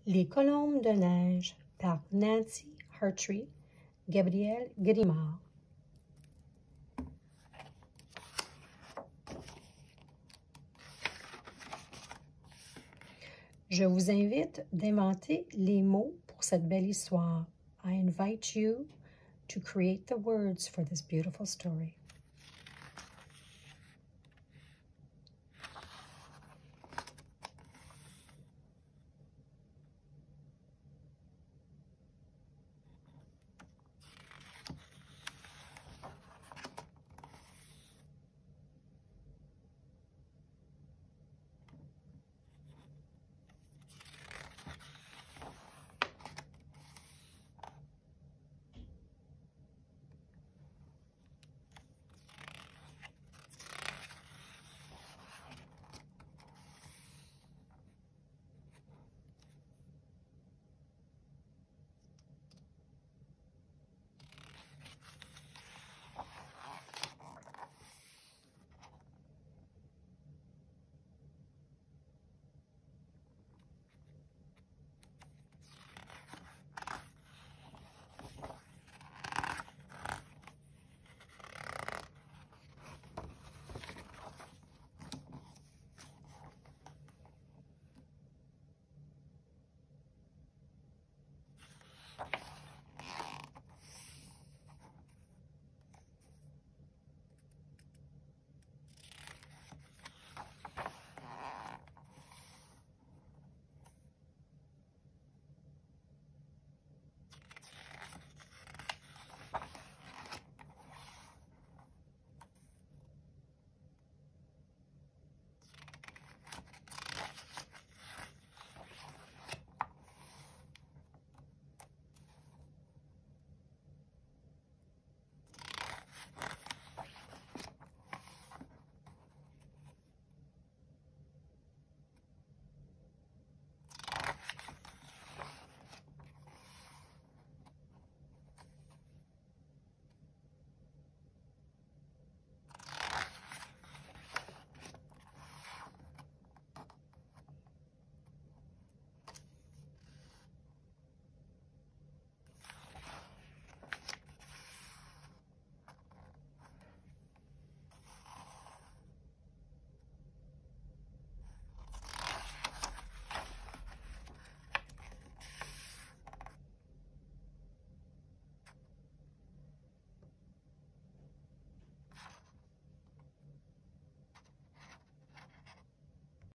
Les colombes de neige par Nancy Hartree, Gabriel Grimard. Je vous invite d'inventer les mots pour cette belle histoire. I invite you to create the words for this beautiful story.